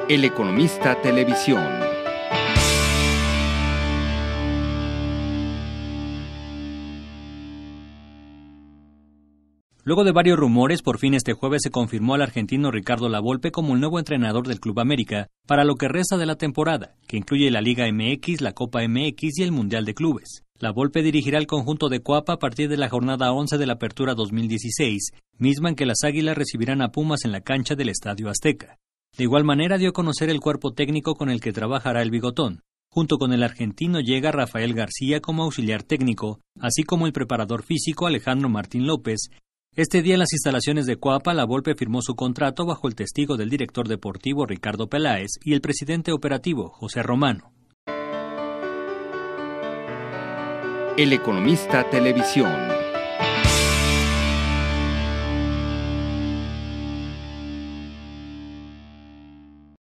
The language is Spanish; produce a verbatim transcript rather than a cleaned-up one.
El Economista Televisión. Luego de varios rumores, por fin este jueves se confirmó al argentino Ricardo Lavolpe como el nuevo entrenador del Club América para lo que resta de la temporada, que incluye la Liga M X, la Copa M X y el Mundial de Clubes. Lavolpe dirigirá el conjunto de Coapa a partir de la jornada once de la Apertura dos mil dieciséis, misma en que las Águilas recibirán a Pumas en la cancha del Estadio Azteca. De igual manera dio a conocer el cuerpo técnico con el que trabajará el Bigotón. Junto con el argentino llega Rafael García como auxiliar técnico, así como el preparador físico Alejandro Martín López. Este día en las instalaciones de Coapa, Lavolpe firmó su contrato bajo el testigo del director deportivo Ricardo Peláez y el presidente operativo José Romano. El Economista Televisión.